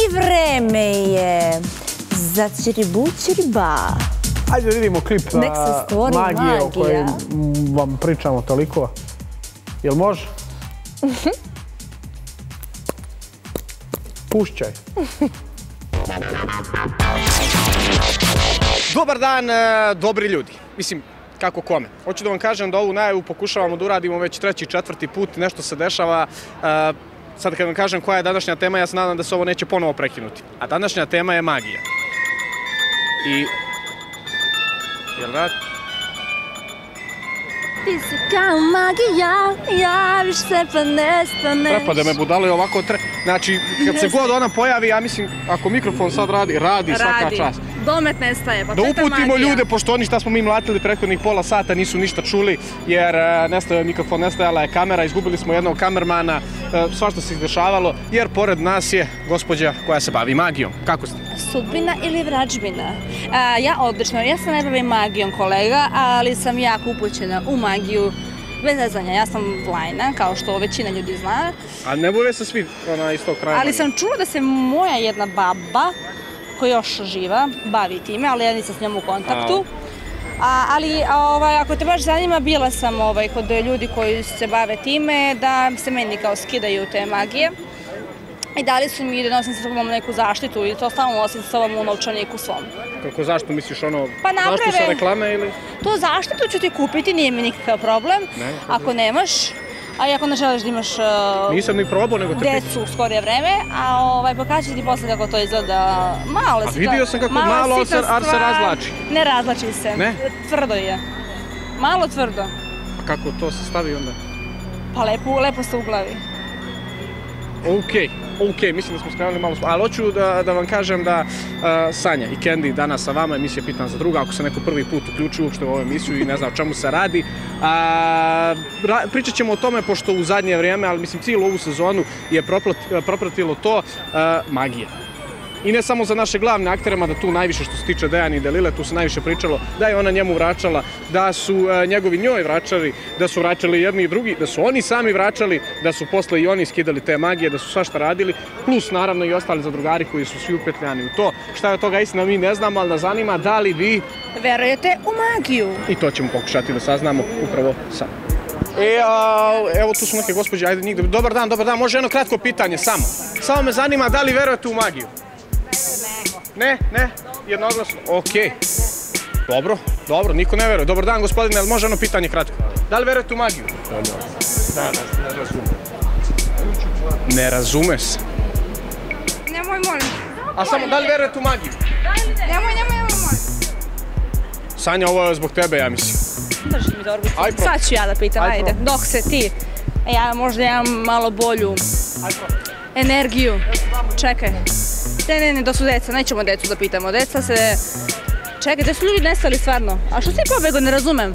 I vreme je za Čiribu-Čiriba. Ajde vidimo klip magije o kojoj vam pričamo toliko. Jel može? Pušćaj. Dobar dan, dobri ljudi. Mislim, kako kome. Hoću da vam kažem da ovu najavu pokušavamo da uradimo već 3. 4. put. Nešto se dešava. Sad kad vam kažem koja je današnja tema, ja se nadam da se ovo neće ponovo prekinuti. A današnja tema je magija. I... Jel da? Ti si kao magija, javiš se pa nestaneš. Prepade me budalo i ovako Znači, kad se god ona pojavi, ja mislim, ako mikrofon sad radi svaka čast. Domet nestaje, pa da uputimo ljude, pošto oni šta smo mi mlatili prethodnih pola sata nisu ništa čuli, jer nestaje mikrofon, nestajala je kamera, izgubili smo jednog kamermana, svašta se izdešavalo, jer pored nas je gospođa koja se bavi magijom. Kako ste? Sudbina ili vražbina? Ja odlično, ja se ne bavim magijom, kolega, ali sam jako upućena u magiju. Bez zezanja, ja sam Vlajna, kao što većina ljudi zna. A ne bave se svi iz tog kraja? Ali sam čula da se moja jedna baba, koja još živa, bavi time, ali ja nisam s njom u kontaktu. Ali ako te baš zanima, bila sam kod ljudi koji se bave time, da se meni kao skidaju te magije. I dali su mi da nosim sa sobom neku zaštitu i to stalno nosim sa sobom u novčaniku svom. Kako zaštitu misliš, zaštitu sa reklame ili? To zaštitu ću ti kupiti, nije mi nikakav problem. Ako nemaš, a i ako ne želiš da imaš nisam ni probao, nego te pitam. Decu u skorije vreme, a pokažu ti posle kako to izgleda. A vidio sam kako malo, ali se razlači. Ne razlači se, tvrdo je. Malo tvrdo. A kako to se stavi onda? Pa lepo se uglavi. Ok, mislim da smo skrenuli malo, ali hoću da vam kažem da Sanja i Candy danas sa vama, emisija Pitan za druga, ako se neko prvi put uključi uopšte u ovu emisiju i ne zna o čemu se radi. Pričat ćemo o tome, pošto u zadnje vrijeme, ali mislim cijelu ovu sezonu je propratilo to magija. I ne samo za naše glavne aktere, mada tu najviše što se tiče Dejana i Delile, tu se najviše pričalo da je ona njemu vraćala, da su njegovi njoj vraćali, da su vraćali jedni i drugi, da su oni sami vraćali, da su posle i oni skidali te magije, da su svašta radili, plus naravno i ostali zadrugari koji su svi upetljani u to. Šta je od toga istina mi ne znamo, ali nas zanima da li vi verujete u magiju. I to ćemo pokušati da saznamo upravo sad. Evo tu su neke gospođe, ajde njih. Dobar dan, može jedno kratko pitanje, samo. Samo me zanima da li verujete u magiju. Ne, jednoglasno, okej. Dobro, niko ne veruje. Dobar dan, gospodine, ali može jedno pitanje kratko? Da li verujete u magiju? Da, ne razumem. Ne razume se. Nemoj, molim. A samo, da li verujete u magiju? Nemoj, molim. Sanja, ovo je zbog tebe, ja mislim. Drži mi torbicu. Sad ću ja da pitam, ajde. Dok se ti, ja možda imam malo bolju energiju. Čekaj. Ne, to su deca, nećemo decu da pitamo. Deca se... Čekaj, gde su ljudi nestali stvarno? A što si pobegao, ne razumem?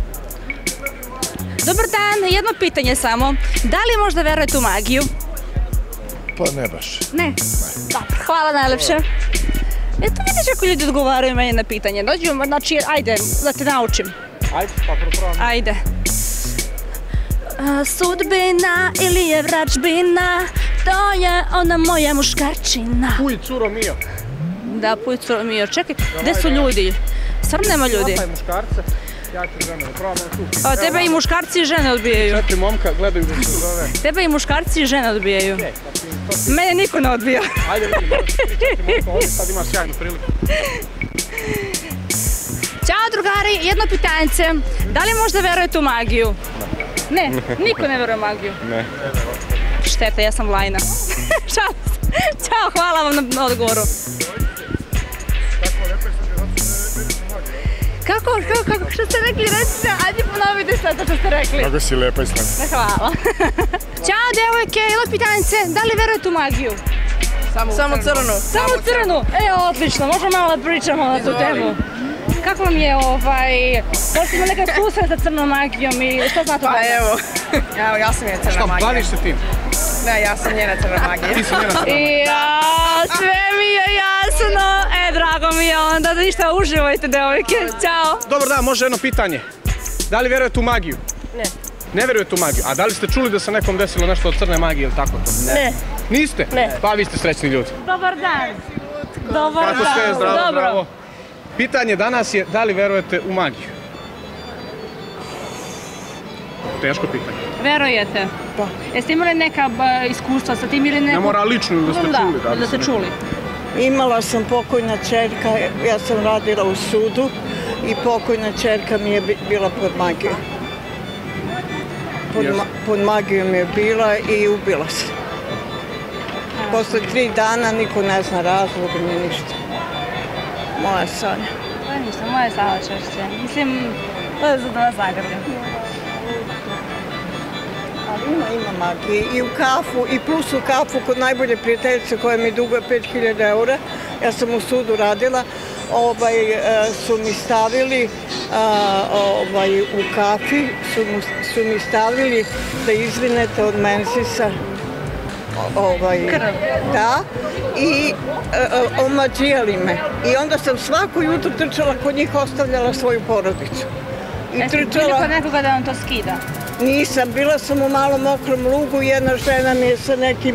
Dobar dan, jedno pitanje samo. Da li možda verujete u magiju? Pa ne baš. Ne? Dobro, hvala najlepše. Eto vidiš kako ljudi odgovaraju meni na pitanje. Dođu, znači, ajde, da te naučim. Ajde, pa propravamo. Ajde. Sudbina ili je vražbina, to je ona moja muškarčina. Puj, curo mio. Da, puj, curo mio. Čekaj, gde su ljudi? Stvarno nema ljudi. Hvataj muškarce, ja ću žene, probamo tu. Tebe i muškarci i žene odbijaju. 4 momka gledaju da se zove. Tebe i muškarci i žene odbijaju. Mene niko ne odbija. Ajde vidimo, 4 momka ovdje, sad imaš sjajnu priliku. Ćao drugari, jedno pitanjce. Da li možda verujete u magiju? Ne, niko ne veruje u magiju. Ne. Šteta, ja sam Vlajna. Ćao, hvala vam na odgovoru. Kako, što ste rekli, recite, ajde ponovite sve to što ste rekli. Kako si lepa i snadna. Hvala. Ćao devojke, jedno pitanjce, da li verujete u magiju? Samo crnu. Samo crnu? Odlično, možemo malo da pričamo na tu temu. Kako vam je, možete ima nekad susret sa crnom magijom i što znate o tome? Pa evo, ja sam njena crna magija. Šta, baviš se tim? Ne, ja sam njena crna magija. Ti si njena crna magija. Sve mi je jasno. Drago mi je onda da ništa uživajte, devojke. Ćao. Dobar dan, može jedno pitanje. Da li verujete u magiju? Ne. Ne verujete u magiju? A da li ste čuli da se nekom desilo nešto od crne magije ili tako to? Ne. Niste? Ne. Pa vi ste srećni ljudi. Dobar dan. Dobar Kako dan. ste? Zdravo, Dobro. zdravo. Pitanje danas je da li verujete u magiju? Teško pitanje. Verujete? Da. Jeste imali neka iskustva sa tim ili neko... Ne mora lično ili da ste čuli. Da ste čuli. Imala sam pokojna ćerka, ja sam radila u sudu i pokojna ćerka mi je bila pod magijom. Pod magijom je bila i ubila se. Posle 3 dana niko ne zna razloga ni ništa. Moja Sanja. Pa ništa, moje saučešće. Mislim, to je za da vas zagrljam. Ali ima magije i u kafu, i plus u kafu kod najbolje prijateljice koja mi duguje 5000 eura. Ja sam u sudu radila, su mi stavili u kafi, su mi stavili da izvinete od mensisa. Krv. Da, i omađijali me. I onda sam svako jutro trčala kod njih, ostavljala svoju porodicu. Jeste bili kod nekoga da vam to skida? Nisam, bila sam u malom mokrom lugu i jedna žena mi je sa nekim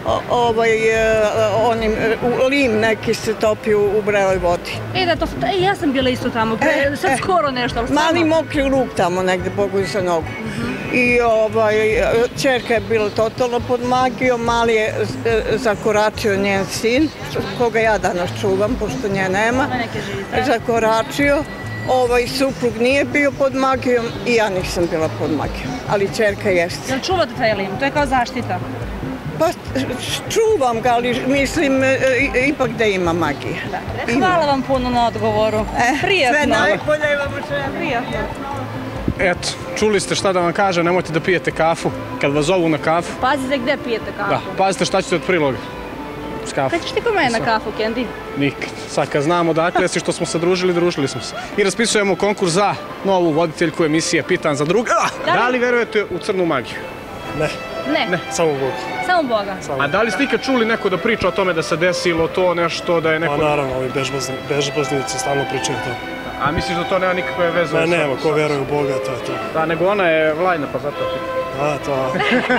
lim neki se topi u vreloj vodi. Ja sam bila isto tamo, sad skoro nešto. Mali mokri lug tamo negde, Bogu za nogu. I ćerka je bila totalno pod magijom, mali je zakoračio njen sin, koga ja danas čuvam, pošto nje nema. Zakoračio. Suprug nije bio pod magijom i ja nisam bila pod magijom, ali ćerka jeste. Jel čuvate taj lim? To je kao zaštita? Pa čuvam ga, ali mislim ipak da ima magije. Hvala vam puno na odgovoru. Prijatno. Sve najbolje vam želim. Prijatno. Eto, čuli ste šta da vam kažem, nemojte da pijete kafu kad vas zovu na kafu. Pazite gde pijete kafu. Da, pazite šta ćete od priloga. Kad ćeš ti kod mene na kafu, Kendi? Nikad. Sad kad znamo dakle si što smo se družili smo se. I raspisujemo konkurs za novu voditeljku emisije Pitan za druga. Da li verujete u crnu magiju? Ne. Samo Bog. Samo Boga. A da li ste ikad čuli neko da priča o tome da se desilo to nešto, da je neko... Pa naravno, ovi bežbaznici stalno pričaju to. A misliš da to nema nikakve veze? Ne, nema, ko veruje u Boga, to je to. Da, nego ona je vlajna, pa zato ti. Da, to...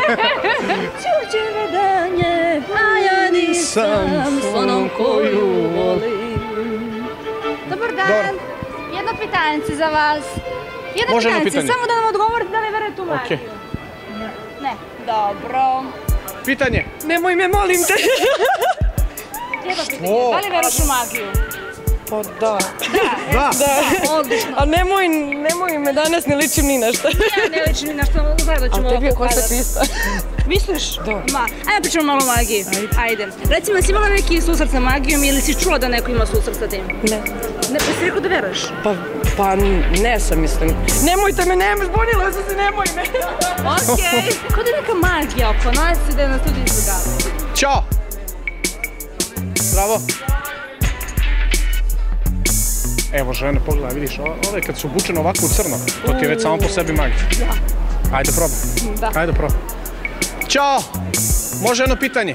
Čuđeve danje, a ja nisam s onom koju volim. Dobar dan. Jedno pitanje za vas. Može jedno pitanje? Samo da nam odgovorite da li verujete u magiju. Ne. Dobro. Pitanje. Nemoj me, molim te. Jedno pitanje. Da li veruješ u magiju? Pa da. Da. Odlično. A nemoj me, danas ne ličim ni na šta. Ja ne ličim ni na što, zajedno ćemo A tebi je ovako košta ukazati. 300. Misliš? Da. Ajde pričamo malo o magiji. Ajde. Recimo, jesi imala neki susret sa magijom ili si čula da neko ima susret sa tim? Ne. Ne, pa si rekao da veruješ? Pa ne sam, mislim. Nemojte me, zbunila sam se, nemoj me. Okej. Kod je neka magija oko nas i da nas ljudi izbjegavaju. Ćao. Zdravo. Evo žene, pogledaj, vidiš, ove kad su obučene ovako u crno, to ti je već samo po sebi magija. Ajde probaj. Da. Ajde probaj. Ćao! Može jedno pitanje?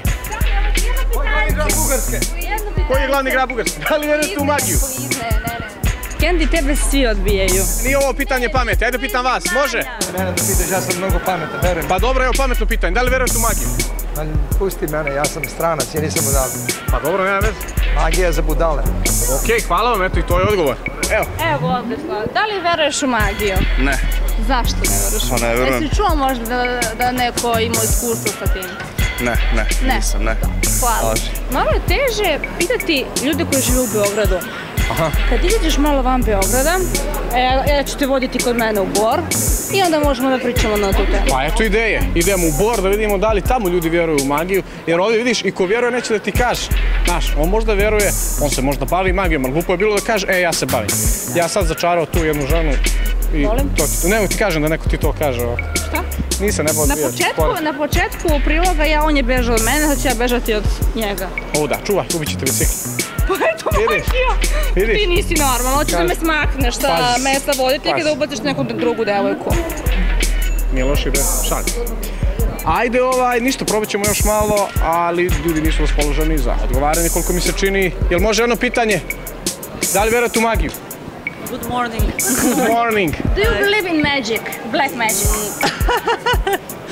Koji je glavni grad Bugarske? Da li verujete u magiju? Ne. Kendi, tebe svi odbijaju. Nije ovo pitanje pameti, ajde pitam vas, može? Mene da pitaš, ja sam mnogo pametan, verujem. Pa dobro, evo pametno pitanje, da li verujete u magiju? Pusti mene, ja sam stranac, ja nisam budala. Pa dobro, nema veze. Magija za budale. Okej, hvala vam, eto i to je odgovor. Evo ovdje stvar. Da li veruješ u magiju? Ne. Zašto ne veruješ? Pa ne verujem. Jesi čuo možda da neko ima iskustvo sa tim? Ne, nisam, ne. Hvala. Malo je teže pitati ljude koji žive u Beogradu. Kad izađeš malo van Beograda, ja ću te voditi kod mene u Bor i onda možemo da pričamo na tu temu. Pa eto ideje, idemo u Bor da vidimo da li tamo ljudi vjeruju u magiju, jer ovdje vidiš i ko vjeruje neće da ti kaže. Znaš, on možda vjeruje, on se možda bavi magijom, ali glupo je bilo da kaže, ja se bavim. Ja sad začarao tu jednu ženu i... Molim? Nemoj ti kažem da neko ti to kaže ovako. Šta? Nisam, nebo odbijati. Na početku priloga on je bežao od mene, sad ću ja bežati od njega. Ovo da, čuvaj, ubit će te bicikl. Pa eto magija! Ti nisi normalno, hoćeš da me smakneš sa mesta voditeljke da ubaciš neku drugu devojku. Nije loša ideja, šalj. Ajde ništa, probat ćemo još malo, ali ljudi nisu raspoloženi za odgovaranje koliko mi se čini. Jel može jedno pitanje? Da li verujete u magiju? Good morning. Good morning. Do you believe in magic? Black magic?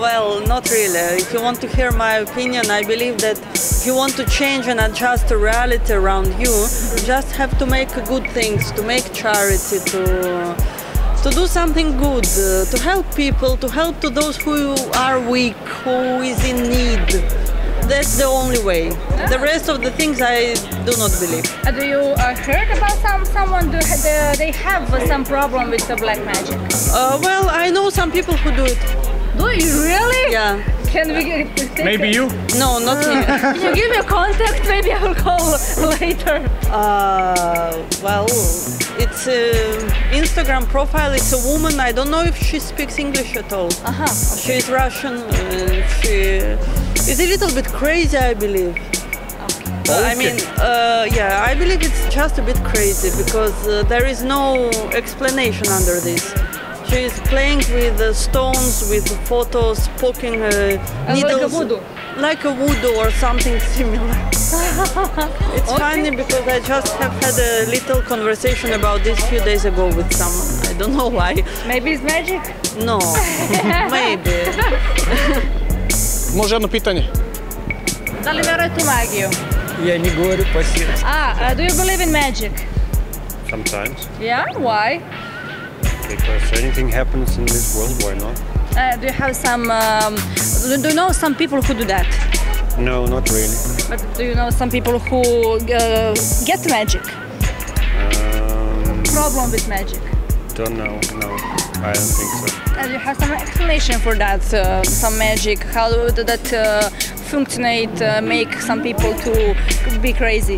Well, not really. If you want to hear my opinion, I believe that if you want to change and adjust the reality around you, you just have to make good things, to make charity, to do something good, to help people, to help to those who are weak, who is in need. That's the only way. The rest of the things I do not believe. Do you heard about someone they have some problem with the black magic? Well, I know some people who do it. Do you really? Yeah. Can we Maybe you? No, not me. Can you give me a contact? Maybe I will call later. Well, it's Instagram profile. It's a woman. I don't know if she speaks English at all. Okay. She's Russian. She is a little bit crazy, I believe. I mean, yeah, I believe it's just a bit crazy because there is no explanation under this. She is playing with stones, with photos, poking needles. Like a voodoo? Like a voodoo or something similar. It's funny because I just have had a little conversation about this a few days ago with someone. I don't know why. Maybe it's magic? No, maybe. Može jedno pitanje? Da li verujete u magiju? Я не говорю по-сербски. Do you believe in magic? Sometimes, Yeah, why? because anything happens in this world, why not? Do you have some, do you know some people who do that? No, not really. But do you know some people who get magic? Problem with magic? Don't know, no, I don't think so. Do you have some explanation for that? Some magic, how that functionate, make some people to be crazy?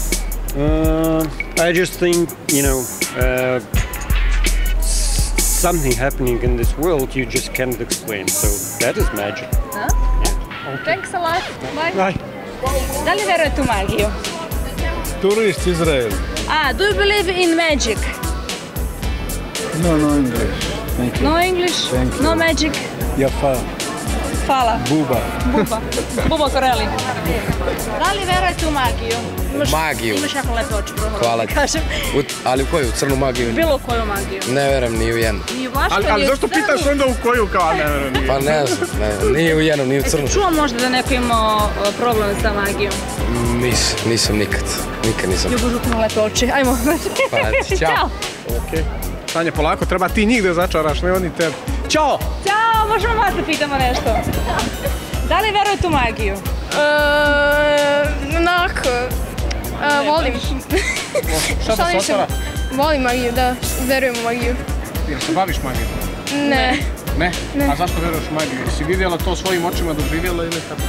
I just think, something happening in this world you just can't explain, so that is magic. Huh? Thanks a lot. Bye. Bye. Da li verujete u magiju? Turist Izrael. Do you believe in magic? No English. Thank you. No English? Thank you. No magic? Jafar. Hvala. Buba. Buba Koreli. Da li verujete u magiju? Magiju? Imaš jako lepe oči, Hvala. kažem. Ali u koju? U crnu magiju? Bilo koju magiju. Ne verujem ni u jednu. Ni u vašu, Ali zašto pitaš onda u koju kao ne verujem? Pa ne znam, ni u jednu, ni u crnu. Čuo možda da neko imao problem sa magijom? Nisam nikad. Nikad nisam. Ljubo žutno lepe oči. Ajmo. Pa, ćao. Okej. Sanja, polako, treba ti njih da začaraš, ne oni tebe. Ćao! Ćao, možemo vas da pitamo nešto? Da li verujete u magiju? Onako, volim. Šta da se otvara? Volim magiju, da, verujem u magiju. Jel se baviš magijom? Ne. Ne? A zašto veruješ u magiju? Jesi vidjela to svojim očima doživjela ili kako?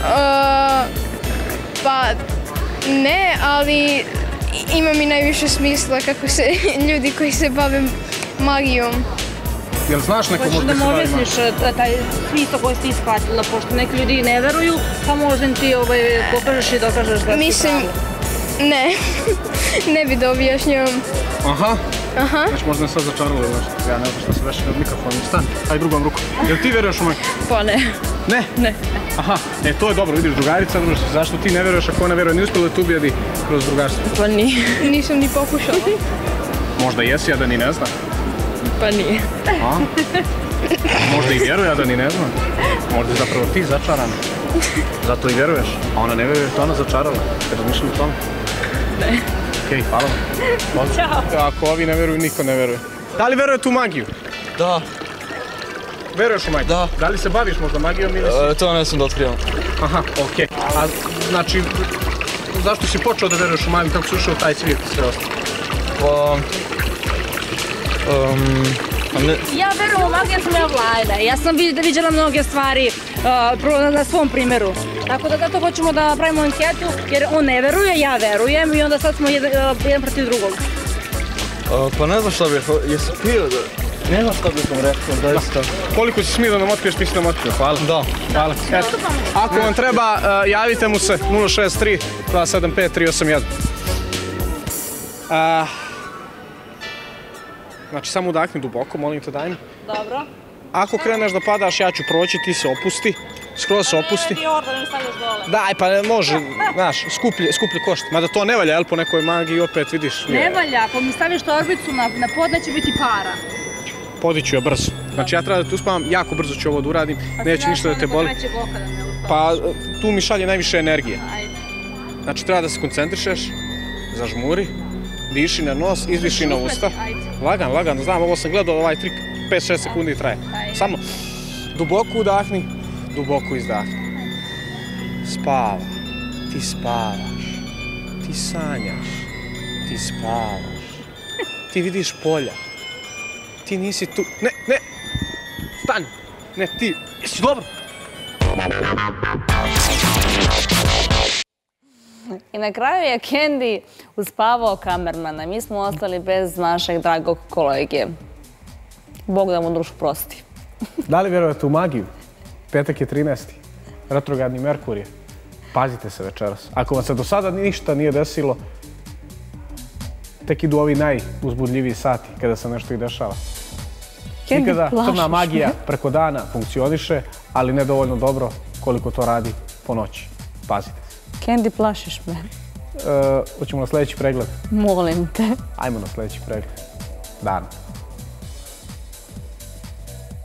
Pa, ne, ali ima mi najviše smisla kako se ljudi koji se bave magijom. Jel znaš neko Hoćeš možda da se mu bavi objasniš magijom? taj smisao koji si isplatila, pošto neki ljudi ne veruju, pa možda im ti pokažeš i dokažeš da si Mislim, pravo. ne bi da objašnjavam. Aha. Aha. Znači možda me sad začaralo ili nešto. Ja ne znam šta se veši od mikrofona. Stani, aj drugom rukom. Jel ti veruješ u magiju? Pa ne. Ne? Ne. Aha, to je dobro, vidiš drugarica, zašto ti ne veruješ ako ona veruje, nije uspjela da te ubijedi kroz drugarstvo? Pa nije. Nisam ni pokušala. Možda jesi, a da ni ne zna. Pa nije. A? Možda i vjeruje, a da ni ne zna. Možda je zapravo ti začarana. Zato i vjeruješ, a ona ne vjeruje, to ona začarala. Kad razmišljam o tome? Ne. Okej, hvala vam. Ćao. Ako ovi ne vjeruju, niko ne vjeruje. Da li verujete u magiju? Da. Veruješ u magiju? Da. Da li se baviš možda magijom ili si? To ne sam da otkrivam. Aha, okej. A znači, zašto si počeo da veruješ u magiju, kako si ušao u taj svijet i sve ostalo? Ja verujem u magiju, ja sam ja vlada. Ja sam viđala mnoge stvari na svom primjeru. Tako da zato hoćemo da pravimo anketu, jer on ne veruje, ja verujem i onda sad smo jedan protiv drugog. Pa ne znam šta bih, jesi pio da... Ne znam šta bih vam rekao, zaista. Koliko si smio da nam otkriješ, mi si nam otkrio, hvala. Da. Hvala. Eto, ako vam treba, javite mu se 063 275 381. Znači, samo udahni duboko, molim te, daj mi. Dobro. Ako kreneš da padaš, ja ću proći, ti se opusti. Skroz se opusti. Ti orda mi stavljaš dole. Daj, pa može, znaš, skuplji košta. Mada to ne valja, jel, po nekoj magiji, opet vidiš. Ne valja, ako mi staviš torbicu na pod, neće biti para. Podiću je brzo. Znači ja treba da te uspavam, jako brzo ću ovo da uradim, neće ništa da te boli. Pa tu mi šalje najviše energije. Znači treba da se koncentrišeš, zažmuri, diši na nos, izdiši na usta. Lagano, znam, ovo sam gledao, ovaj trik 5-6 sekundi traje. Samo duboko udahni, duboko izdahni. Spava, ti spavaš, ti sanjaš, ti spavaš, ti vidiš polja, ti nisi tu, ne, stani, ne, ti, jesi dobro? I na kraju je Candy uspavao kamermana. Mi smo ostali bez našeg dragog kolege. Bog da mu dušu prosti. Da li vjerujete u magiju? Petak je 13. Retrogradni Merkurije. Pazite se večeras. Ako vam se do sada ništa nije desilo, tek idu ovi najuzbudljiviji sati kada se nešto i dešava. Nikada crna magija preko dana funkcioniše, ali ne dovoljno dobro koliko to radi po noći. Pazite se. Candy, plašiš me. Hoćemo na sljedeći pregled? Molim te. Ajmo na sljedeći pregled. Dana.